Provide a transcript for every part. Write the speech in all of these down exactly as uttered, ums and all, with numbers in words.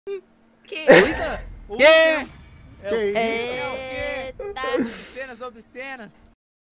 Que? Eita! Que? É Que isso? É o quê? Cenas obscenas.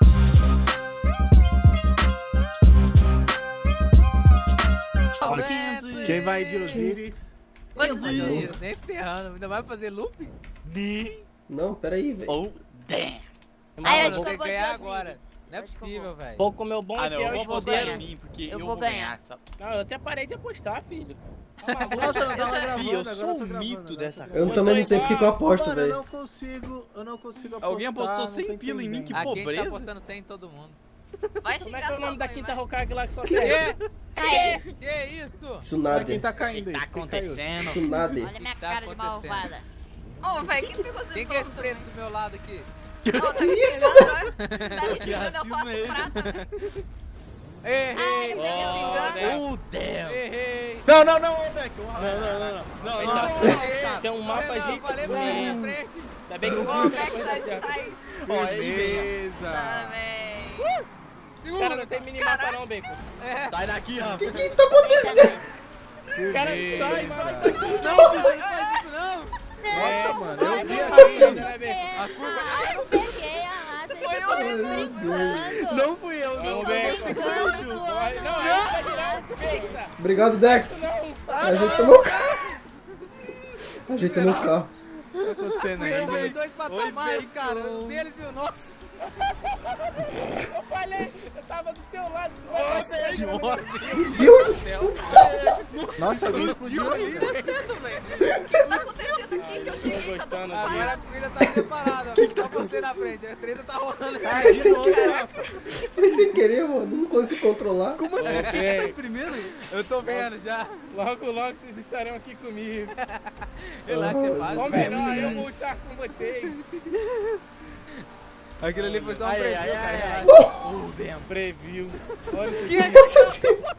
Quem vai de Osiris? Você- Nem ferrando, ainda vai fazer loop? Nem. Não, peraí, velho. Oh, damn! Ai, eu Mano, acho que tem eu vou que de ganhar Osiris. agora. Eu Não é acho que eu possível, vou. velho. Vou com o meu bom Ah, e não, fiel eu vou escudeiro. apostar ganhar. em mim, porque Eu eu, vou ganhar. ganhar essa... Não, eu até parei de apostar, filho. Nossa, eu não tava Deixa- gravando, Fih, eu agora sou tô o gravando, mito agora dessa tô Eu gravando. também não sei porque que eu aposto, Mano, eu velho. não consigo, eu não consigo apostar. Alguém apostou não cem tô pila em mim, que entendendo. Aqui a gente tá pobreza. apostando cem em todo mundo. Vai Como é xingar que é o nome tua da mãe, quinta vai. Hokage lá que só Que? quer? Aê, Que isso? Mas quem Tsunade. tá caindo aí? Tá Quem caiu? acontecendo? Tsunade. olha minha tá cara de acontecendo? malvada. Ô, velho, quem pegou esse Quem que é esse ponto preto do meu lado aqui? também? Ô, tá me xingando agora? Tá me xingando, eu faço racismo é prata. Errei! Ai, meu Deus. Oh, damn! Errei! Não, não, não, ô, Beck. Não, não, não, não. Não, Aí não. tá não. certo. Tem um mapa Não, de... eu falei pra você na minha frente. Ainda bem que eu Ô, sou Beck, coisa sai, certa. sai. Ó, aí vem. Beleza. Tá, véi. Segura! Cara, não tem minimapa não, Bacon. É. Sai daqui, Rafa. Cara, Beleza. sai, mano. Não, filho, não faz isso não! Nossa, mano, eu vi Ainda, né, Bacon? A curva. Ai, eu peguei a raça. Vocês estão brincando. Não fui eu, Não, não. Ficam Bacon. brincando, Não, zoando. não, aí vai virar um besta. Obrigado, Dex. Não, Ajeita meu carro. Ajeita meu carro. o que tá acontecendo Eu tô em aí. dois patamares, cara. O deles e o nosso. eu falei, eu tava do teu lado. Tu vai Nossa fazer, senhora! Meu Deus do céu. Nossa, agora Explodiu ali, velho. acontecendo, velho? O que tá acontecendo aqui? Que eu cheguei Tô e tá todo mundo gostando aqui. Agora a corrida tá separada, amigo. Só você na frente. A treta tá rolando. Foi sem querer. Foi sem querer, mano. Não consigo controlar. Como assim? Ok. Primeiro? Eu tô vendo já. Logo, logo vocês estarão aqui comigo. Relaxa, é fácil, Ou velho. melhor, eu vou estar com vocês. Aquilo ali foi só um Ai, ai, preview, ai, cara. ai, ai. relaxa. Oh, damn. Preview. Olha isso Que aqui. Nossa senhora.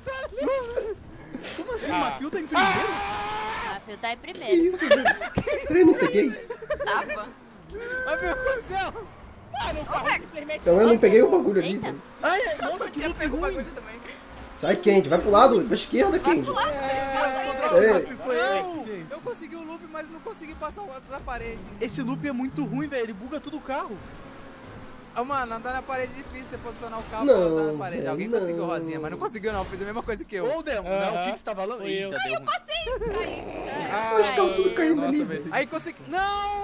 Como assim? Ah. O Mafio tá em primeiro? A Fio tá em Que primeiro. isso, velho? Peraí, não peguei. tava. Mas viu o que aconteceu? Ah, não faz simplesmente. Então eu não peguei o bagulho ali, Eita. velho. Ai, ai, nossa, Eu que tinha luta pego o ruim. bagulho também. Sai, Candy. Vai pro lado. Pra esquerda, Candy. Peraí. Foi Não! esse, gente. Eu consegui o loop, mas não consegui passar o outro da parede. Esse loop é muito ruim, velho. Ele buga todo o carro. Ah, mano, andar na parede é difícil você posicionar o carro Não, pra andar na parede. velho, Alguém não. conseguiu, Rosinha, mas não conseguiu não. Fez a mesma coisa que eu. Ô, Demo, não, o que Aham. que você tá falando? Foi eu. Eita, deu ruim. Os carros tudo caindo ali, Nossa, velho. velho. Aí consegui. Não!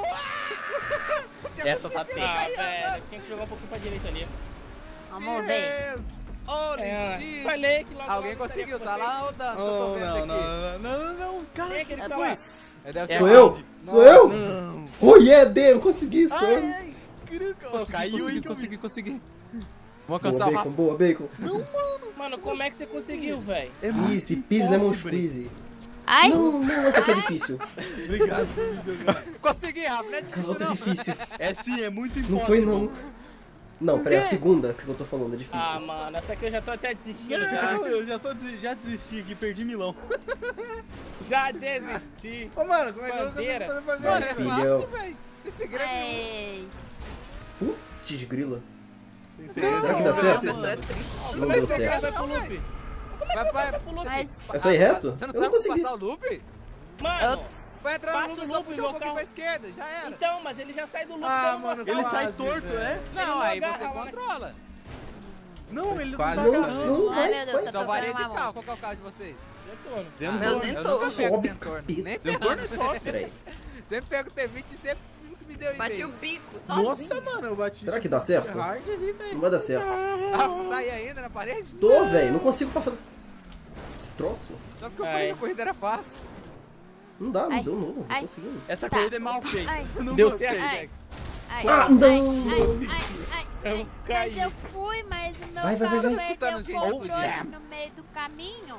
Tinha Essa tá conseguido Ah, cair velho, andando. tinha que jogar um pouquinho pra direita ali. Vamos ver. Holy É, shit! falei que logo Alguém logo estaria conseguiu, com tá vocês. lá rodando, que eu tô Oh, vendo não, aqui. não, não, não, não, Quem cara. é aquele que Eu tá tô- lá? É, deve ser Sou o eu? Cláudio. Sou eu? Não. Oh, yeah, damn. Consegui, sou eu. Ai, ai, caraca. Consegui, Caiu, consegui, hein, consegui, consegui. Vou Boa, alcançar o Bacon. Rafa. Boa, Bacon. Mano, como é que você conseguiu, velho? É muito Easy, peasy, lemon impossível. squeezy. Ai, Não, não, essa aqui é difícil. Obrigado por me jogar. Consegui, Rafa, não é A difícil outra é não. difícil. É sim, é muito Não impossível. foi, não. Não, peraí, a segunda que eu tô falando é difícil. Ah, mano, essa aqui eu já tô até desistindo já. Não, eu já, tô, des- já desisti aqui, perdi Milão. Já desisti. Ô, mano, como é que eu tô Bandeira. fazendo pra Mano, ganhar, é velho? Filhão. fácil, velho. Tem segredo nenhum. mas... Putz, grila. Tem Será segredo que dá não, certo? A pessoa é triste. Não Como é deu que você certo. vai pro loop? Vai, vai. Mas... É só ir reto? Você não Eu não sabe consegui. passar o loop? Mano, Ops. Vai entrar no Passa loop o e só loop, puxar um meu pouquinho carro. pra esquerda, já era. então, mas ele já sai do loop. Ah, então, mano, Ele quase, sai torto, velho. é? Não, não aí agarra você lá, né? controla. Não, ele não Quase tá Não, agarrando. não Ai, vai. meu Deus, vai. tá Então varia de tocando uma carro. música. Qual que é o carro de vocês? Retorno. Dentro Meu do- Eu nunca zentou. pego Sobe, Centorno. capeta. Nem Zentorno ferrando. é top. Peraí. Sempre pego o T vinte e sempre me deu Bati ideia. o bico, sozinho. Nossa, mano, eu bati. Será que dá certo? Hard ali, velho. Não vai dar certo. Ah, você tá aí ainda na parede? Tô, velho. Não consigo passar desse esse troço. Só porque eu Ai. falei que a corrida era fácil. Não dá, não Ai. deu não. Não Ai. conseguindo. Essa Tá. corrida é mal feita. Ai. Eu não Deu gostei. certo, Ai. Dex. Ai, Ah, ai, não, ai, não. ai, ai, Eu ai. caí. Mas eu fui, mas o meu Vai, vai, vai, carro vai. perdeu Escutando, o gente, controle escutando. no meio do caminho.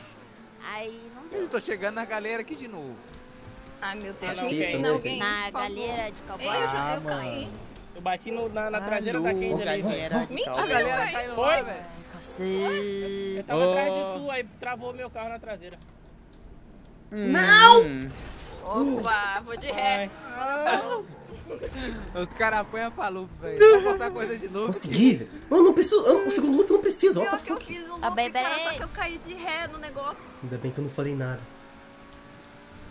Aí não Eu deu. tô chegando na galera aqui de novo. Ai, meu Deus, Ah, não, me quem? ensina alguém, Na por favor. galera de cowboy. Ei, eu, já, Ah, eu caí. Eu bati no- na, na Ah, traseira da Candy ali, velho. A Mentira, galera velho. caindo Foi? lá, velho. Ai, cacete. Eu tava Oh. atrás de tu, aí travou meu carro na traseira. Não! Opa, vou de ré. Ai, Os caras apanham pra loop, velho. Só botar coisa de loop. Consegui, velho. Mano, não preciso. O segundo loop não precisa. What Pior the que eu fuck? fiz um Ah, loop, bem, cara, peraí. só que eu caí de ré no negócio. Ainda bem que eu não falei nada.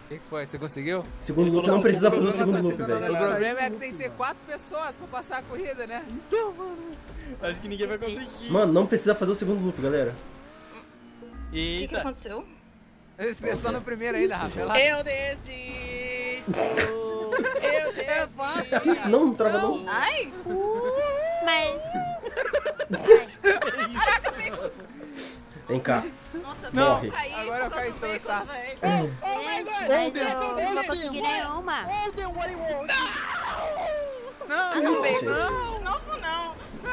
O que que foi? Você conseguiu? Segundo loop não precisa fazer o segundo loop, O velho. problema é que tem que ser quatro pessoas pra passar a corrida, né? Então, mano. Acho que ninguém vai conseguir. Mano, não precisa fazer o segundo loop, galera. O que, que Eita. aconteceu? Vocês estão no primeiro ainda, Rafa. Relaxa. Eu desisto. Eu desisto. É fácil. Que isso? Não, não trava não. Ai! Mas. Caraca, Bacon! Vem cá. Nossa, Não, eu caí. agora eu por caí causa do tortaço. Bacon, velho. Gente, mas eu não consegui nenhuma. Não, Isso, não, gente. não. Não, não.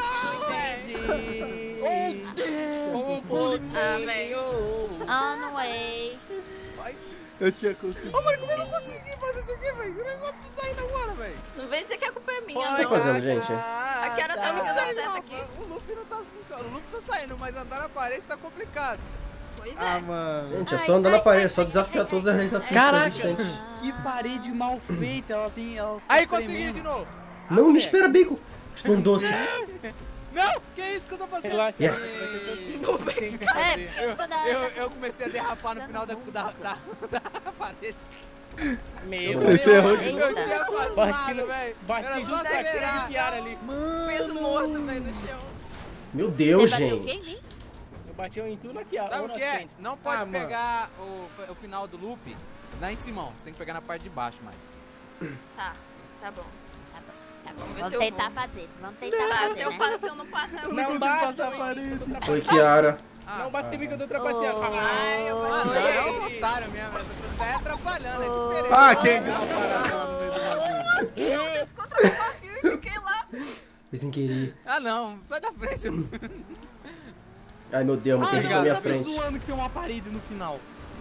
Um pouquinho. Ah, velho. Ah, não é. Eu tinha conseguido. Ô, mano, como eu não consegui fazer isso aqui, velho? O negócio não tá indo agora, velho. Não vem dizer que a culpa é minha, O que não. tá fazendo, gente? A que hora tá Eu não dando sei, certo não. aqui? O loop não tá funcionando. O loop tá saindo, mas andar na parede tá complicado. Pois Ah, é. mano. Gente, é só andar na parede, é só desafiar todas as leis físicas Caraca, existentes. que parede mal feita. Ela tem. Ela tá Aí, consegui tremendo. de novo. Não, me espera, Bacon. Estou um doce. Não, que isso que eu tô fazendo? Relaxa. Yes. É, toda hora. Eu, eu comecei a derrapar no final da, da, da, da parede. Meu Esse errou Deus. de Eu tinha Bati passado, no- velho. Bati Era só junto com a Kiara e acelerar. Kiara ali. Peso morto, velho, no chão. Meu Deus, Você bateu o quê gente. em mim? Eu bati em tu na Kiara. Sabe ou o na que é? frente. Não pode Ah, mano. pegar o, o final do loop lá em cima, ó. Você tem que pegar na parte de baixo mais. Tá, tá bom. Tá bom, Vamos ver vamos se eu tentar vou. fazer. Vamos tentar Tá, se fazer, eu né? passo, se eu não passo, eu Eu não Não consigo bate, passar a não. parede. Oi, Kiara. Ah, Não bate em mim que eu tô trapaceando. Oh. Ai, eu mano, bati. é um otário mesmo. Tá tá atrapalhando, é diferente. Ah, quem deu uma parada lá no meio do bagulho? Contra o desafio e fiquei lá. Foi sem querer. Ah, não. Sai da frente. Ai, meu Deus, eu Ai, tenho que ir na minha tá me frente. zoando que tem uma parede no final.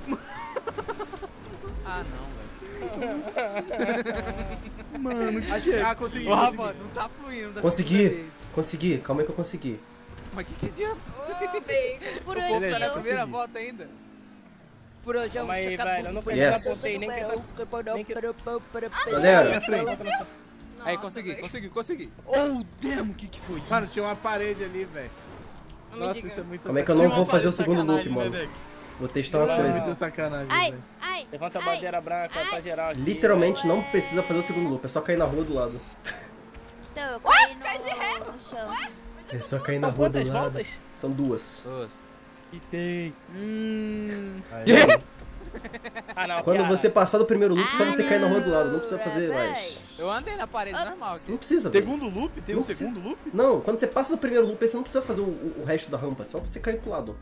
Ah, não, velho. Mano, Achei. Ah, consegui. Ô, Rafa, consegui. não tá fluindo da segunda Consegui. vez. Consegui. Calma aí que eu consegui. Mas que que adianta? Ô, Bacon. Por O hoje povo tá na eu... primeira volta ainda. Por hoje eu... Calma aí, velho, eu não Yes. apontei nem que essa... nem que- Galera, Aí, Nossa, consegui, velho. consegui, consegui. oh, damn, o que que foi? Mano, tinha uma parede ali, velho. Não me Nossa, diga. isso é muito Como é que eu não vou fazer o segundo loop, mano? Vou testar uma É coisa. muita sacanagem, Ai, velho. ai, Levanta a ai. bandeira branca pra geral aqui. Literalmente não precisa fazer o segundo loop, é só cair na rua do lado. Então, eu caí no, Cai de ré. no chão. É só cair na São rua do quantas lado. voltas? São duas. Duas. E tem. Hum. Ah, não, Quando Kiara. você passar do primeiro loop, só você cair na rua do lado. Não precisa fazer mais. Eu andei na parede Ops. normal aqui. Não precisa, velho. Segundo loop? Tem Não um precisa. segundo loop? Não, quando você passa do primeiro loop, aí você não precisa fazer o, o- o resto da rampa. Só você cair pro lado.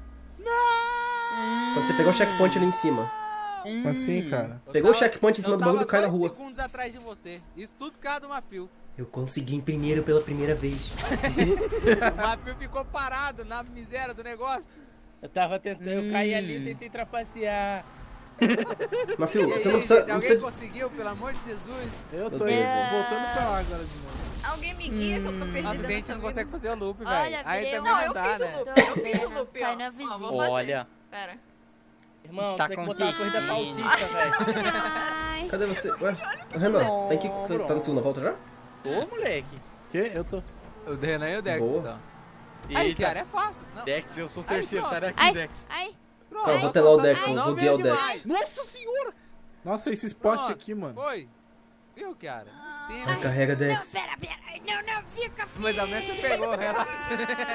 Quando você pegar o checkpoint ali em cima. Como assim, cara? Eu Pegou o tava- checkpoint em cima eu do bagulho e tava cai na dois rua. segundos atrás de você. Isso tudo por causa do Mafio. Eu consegui em primeiro pela primeira vez. O Mafio ficou parado na miséria do negócio. Eu tava tentando, eu caí ali e tentei trapacear. Mas, filho, E aí, você não precisa. gente, Não alguém precisa... conseguiu, pelo amor de Jesus? Eu tô Meu indo, Deus. voltando pra lá agora de novo. Alguém me guia que eu tô perdida Nossa, o dente nessa não vida. consegue fazer o loop, velho. Olha, Aí virei também um- Não, não eu dá, fiz o né? loop. Tô Eu fiz o vendo, loop, cai ó. na Ó, vou vizinha. fazer. Olha. Pera. Irmão, Está tem que botar uma corrida pra contigo. autista, velho. Ai. Cadê você? Ué? Ô, Renan, tem que. Não, Tá na segunda volta já? Ô, moleque. Que? Eu tô. O Renan e o Dex, Boa. então. Aí, Eita. cara, é fácil. Não, Dex, eu sou o Aí, terceiro, sai pronto. daqui, Ai, Dex. ai. pronto. Tá, eu só vou telar o só Dex, se vou- não vou vira guiar o Dex. demais. Nossa senhora! Nossa, esses postes Pronto, aqui, mano. Foi. Viu, cara? Sim, Ai, carrega, Não, Dex. pera, pera. Não, não, fica. mas ao menos você pegou, relaxa.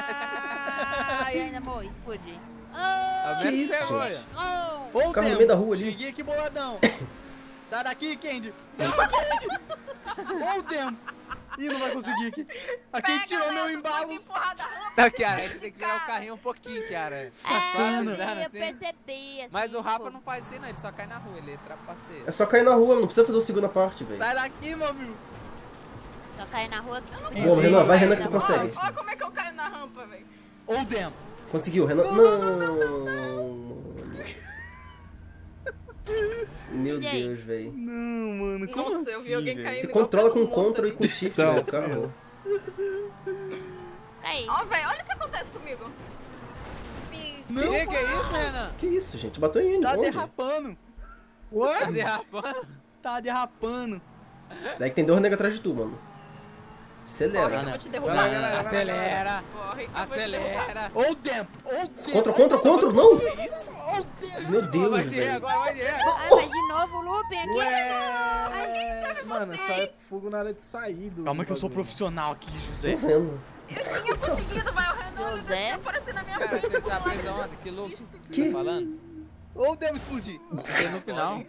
Ai, ainda morri, explodi. Ao Oh, Que menos isso, pegou, gente? ó. oh. Ô, O carro no Demo, meio da rua ali. Cheguei aqui boladão. Sai daqui, Candy. Não, Candy. Ô, Demo. Ih, não vai conseguir aqui. Aqui Pega tirou ela, meu tu embalo. pode me empurrar da rampa. Tá, Kiara, aí você tem que virar o carrinho um pouquinho, Kiara. Só É, avisando eu assim. percebi, assim. Mas o Rafa tipo, não faz assim, não. Ele só cai na rua, ele é trapaceiro. É só cair na rua, não precisa fazer a segunda parte, velho. Sai daqui, meu amigo. Só cair na rua. Bom, Renan, vai, Renan, que tu Tá bom? consegue. Ó, como é que eu caio na rampa, velho. Ô, Demo. Conseguiu, Renan. Não. Meu E aí? Deus, velho. Não, mano. Como Nossa, eu vi assim, alguém velho? caindo. Você igual controla com todo mundo. Ctrl e com Shift, Então, velho, o carro. Caí. Ó, velho, olha o que acontece comigo. Me... Não, Que que é isso, Renan? Que isso, gente? Bateu em ele, Tá onde? derrapando. Tá derrapando? Tá derrapando. Daí que tem dois negros atrás de tu, mano. Acelera. Corre que eu vou te derrubar. Vai lá, vai lá, vai lá. Acelera. Corre que eu vou te Acelera. Ou tempo, ou tempo. Contra, contra, contra, não! Meu Vai Deus, de ré velho. agora, vai de ré. Ai, vai de novo o looping aqui. Ué, mano, só é fogo na hora de sair do Calma que eu sou bagulho. profissional aqui, José. Tô vendo. Eu tinha conseguido, vai o Renan. José. Tá aparecendo na minha Cara, frente. você tá preso aonde? Que louco que Que? tá falando? Ou devo explodir. Tem no final.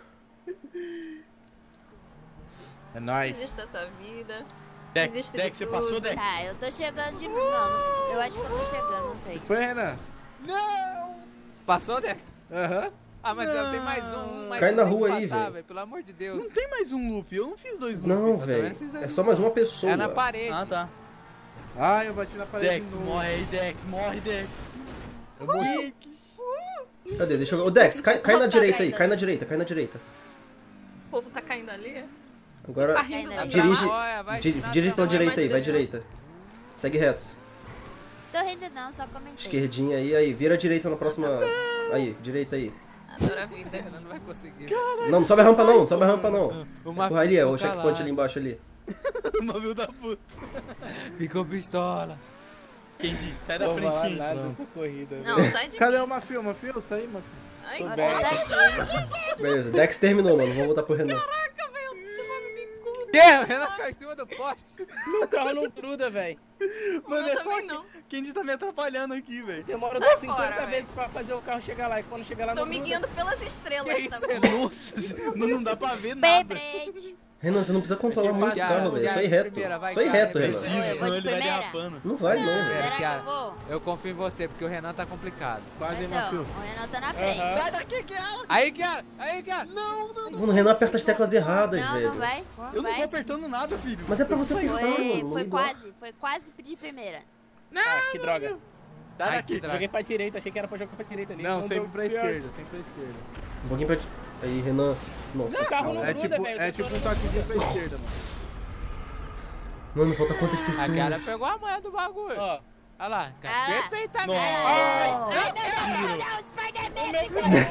É nóis. Existe essa vida. Dex, Existe Dex, de você passou, tudo. Dex? Tá, eu tô chegando de novo. Não, eu acho que eu tô chegando, não sei. Foi, Renan? Passou, Dex? Aham. Ah, mas eu tenho mais um. Mais Cai um na tem que rua aí, passar, velho. Pelo amor de Não Deus. tem mais um loop, eu não fiz dois loops. Não, também velho. não fiz É ainda. só mais uma pessoa. É na parede. Ah, tá. Ah, eu bati na parede Dex, de novo. morre aí, Dex, morre, Dex. Eu morri. Cadê? Deixa eu ver. Ô, Dex, cai, cai na Nossa, direita tá aí, caindo. cai na direita, cai na direita. O povo tá caindo ali. Agora Tá rindo Vai, da dirige, grama. Olha, vai di- ensinar dirige pela também. direita aí, vai Deus. direita. Segue reto. Tô rindo não, só comentei. Esquerdinha aí, aí. Vira a direita na próxima. Aí, direita aí. Adoro a vida. Renan não vai conseguir. Não, não sobe a rampa não, não sobe a rampa não. Uma Porra, ali, é o ficou checkpoint calado. ali embaixo ali. Mamil da puta. Ficou pistola. Kendi, sai da Não frente, vai Kendi. nada dessas corridas. Não, sai de Cadê mim. o Mafio? Mafio, tá aí, Mafio? Ai, Tô Ó, bem. sai daqui. Beleza, Dex terminou, mano. Vamos voltar pro Renan. caraca, velho. Você vai me bicuda. Que? O Renan caiu em cima do poste. Meu carro não gruda, velho. Mano, é só também que não. Kendi tá me atrapalhando aqui, velho. Demora Sai cinquenta fora, vezes pra fazer o carro chegar lá. E quando chegar lá Tô não me gruda. guiando pelas estrelas, Que tá isso, bom? Renan? Nossa, não, não dá pra ver nada. Beyblade. Renan, você não precisa controlar Vai, muito o Kiara, carro, velho. Só ir Kiara, reto. primeira, vai, Só ir Kiara, reto, Renan. Preciso, Eu vou senão de ele vai primeira. derrapando. Não vai não, velho. Será que Kiara. eu vou? Eu confio em você, porque o Renan tá complicado. Quase, Então, Mafio. o Renan tá na frente. Aham. Sai daqui, Kiara. Aí, Kiara! Aí, Kiara! Mano, o Renan aperta as teclas erradas, Não, velho. não vai. Eu não vai. tô apertando nada, filho. Mas é pra você apertar, mano. Foi, não foi liga. quase, foi quase de primeira. Ah, que droga. Sai Ai, daqui. que droga. Joguei pra direita, achei que era pra jogar pra direita ali. Não, sempre deu pra pior. esquerda, sempre pra esquerda. Um pouquinho pra... Aí, Renan. Nossa O carro não senhora. É gruda, tipo, velho. é eu tô tipo um falando- toquezinho pra esquerda, mano. Mano, falta quantas A pessoas? Kiara pegou a manha do bagulho. Ó, Olha lá, Ah, perfeitamente. Ai, meu Deus, não, Spider-Man!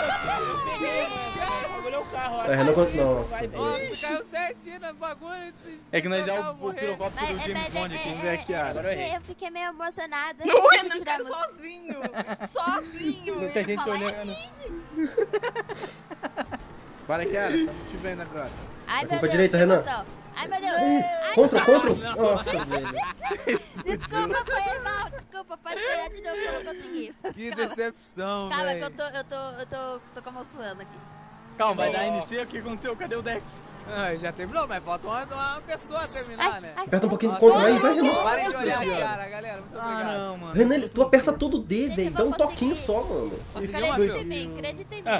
o bagulho é o carro, ó. É, Renan, quanto- Isso, nossa, vai, velho. Nossa, caiu certinho no bagulho. É que nós já Tava o, o morrendo. pirocóptero do Mas, James mas, Bond é, aqui, é, né, é, Kiara? Agora eu errei. eu fiquei meio emocionada. O Deixa eu Renan tirar tá a música. sozinho. Sozinho. Muita Ele gente fala, olhando. Para, Kiara, estamos te vendo agora. Ai, meu pra Deus, direita, que Renan. emoção. Ai, meu Deus. Ai, Contra, contra? Nossa, velho. desculpa, foi mal. Desculpa, pode pegar de novo que eu não consegui. Que decepção, Calma, que velho. eu tô, eu tô, eu tô, tô como suando aqui. Calma, vai dar N C, o que aconteceu? Cadê o Dex? Ah, já terminou, mas falta uma, uma pessoa terminar, Ai, né? ai. Aperta um pouquinho de Nossa, contra aí, vai, Renan. Parem de olhar a Kiara, galera. Muito Ah, obrigado. não, mano. Renan, ele- tu aperta todo o D, Gente, velho. eu Dá um vou toquinho conseguir. só, mano. Conseguiu, Acredita Mafio? em mim, acredita em mim.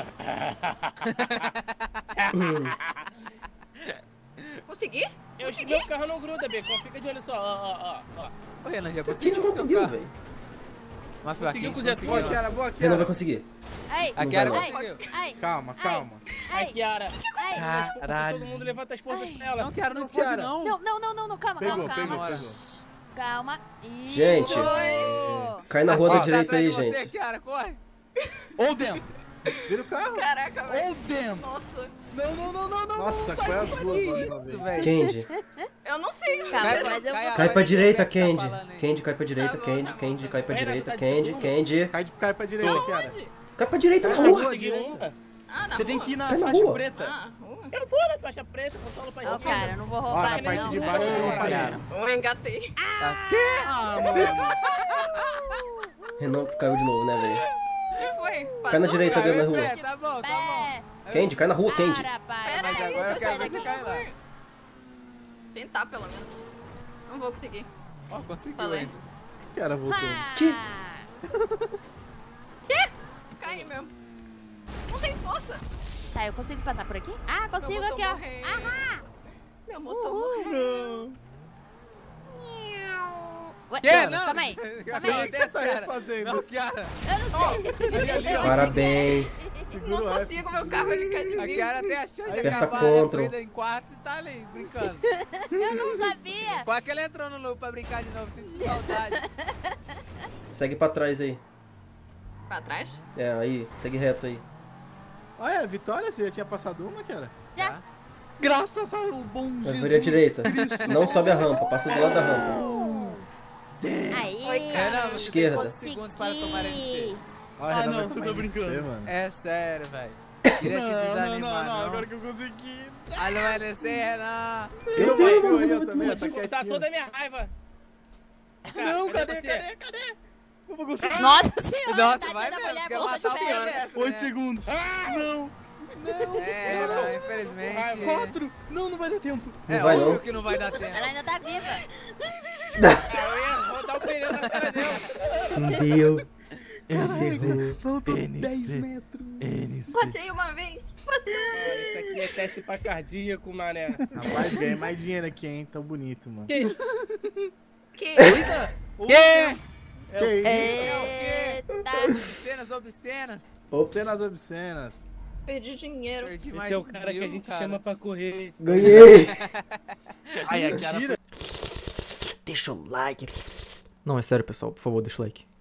Consegui? Eu, meu carro não gruda, Bacon. Fica de olho só, ó, ó, ó, ó. O Renan já Quem conseguiu. que com seu conseguiu, carro. velho? Mas foi aqui, Conseguiu a com gente o Zé Boa, conseguiu. Kiara, boa, Renan Kiara. vai conseguir. Ai, A Não Kiara vai, não. conseguiu. ai, Calma, Ai. calma. Ai, ai, Kiara. ai. As forças, Caralho. todo mundo levanta as forças pra ela. Não, Kiara, não explode, Kiara. não. Não, não, não, não, não, calma, Pegou, calma, pegou, calma. pegou. Calma. Isso. Gente. Cai na rua Ó, da tá direita atrás aí, de você, gente. Kiara, corre. Ou dentro. Vira o carro. Caraca, velho. Ou dentro. Nossa. Não, não, não, não, não. Nossa, qual é as duas? Que mano, isso, uma velho. Candy. Eu não sei. Calma, Cai, mas eu cai vou... a- Cai pra Vai, direita, vai, tá Candy. falando aí. Candy, cai pra direita, Tá bom, Candy, tá bom, Candy, tá cai pra bom. direita, Renan, tá Candy, seguro? Candy. Cai, de, cai pra direita, Kiara. Onde? Cai pra direita na Cai Eu rua. consegui uma. Ah, na Você tem rua? que ir na Cai na faixa rua. preta. Ah, rua. Eu não vou na faixa preta, controla pra Ó, esquerda. cara, eu não vou Ó, roubar, na parte não. de baixo Ô, tem uma Kiara. Eu engatei. Ah, mano. Renan caiu de novo, né, velho? O que foi? Cai na Passou? direita Caiu ali na em rua. pé, Tá bom, tá bom. É, Candy, cai na rua, Candy. para, para. Pera Mas aí, agora eu deixa quero eu ver você sair cair daqui. lá. Tentar, pelo menos. Não vou conseguir. Ó, conseguiu Falei. ainda. Kiara voltou. Que? Caí mesmo. Não tem força. Tá, eu consigo passar por aqui? Ah, consigo Meu aqui, motor ó. morreu. Aham. Meu motor Uhul. morreu. Ué, Que? Não. calma aí. Calma Calma aí. aí, desce, tá aí Kiara. fazendo? Não, Kiara. Eu não sei. Ali, ali, ó. Parabéns. Não consigo, meu carro ele cai de A mim. Kiara tem a chance de Aperta acabar a Ctrl. corrida em quarto e tá ali, brincando. Eu não sabia. Quase que ele entrou no loop pra brincar de novo, sinto saudade. Segue pra trás aí. Pra trás? É, aí. Segue reto aí. Ah, é, Vitória? Você já tinha passado uma, Kiara? Já. Graças ao bom Vai Jesus. virar à direita. Cristo. Não sobe a rampa, passa do lado da rampa. Aí. É, não, você Esquerda. tem quantos segundos para tomar M C? Ah, não, você tá brincando. mano. É sério, velho. Queria te Não, não, desanimar, não, não, não. agora que eu consegui. Ah, não vai descer, não. Eu Vai, tenho, eu, eu também, Vou tá te contar quietinho. toda a minha raiva. Cara, Não, cadê, você? cadê, cadê? Eu vou conseguir. Nossa senhora. Nossa, tadinha vai da mesmo, mulher, quer morra matar de o fome. pedestre, Oito né? segundos. Não. Não. É, não, infelizmente. Quatro. Não, não vai dar tempo. É Não vai, óbvio não. que não vai dar tempo. Ela ainda tá viva. Ah, eu ia rodar o pneu na cara dela. Não deu. Faltou N C. dez metros. N C. Passei uma vez. Passei. Cara, isso aqui é teste pra cardíaco, mané. Rapaz, ganhei mais dinheiro aqui, hein? Tão bonito, mano. Que Que? Que? Que isso? Eita. Cenas obscenas. Ops. Cenas obscenas. Perdi dinheiro. Perdi esse mais é o cara que a mil, gente cara. chama pra correr. Ganhei. Ai, aqui era Deixa o like. Não, é sério, pessoal. Por favor, deixa o like.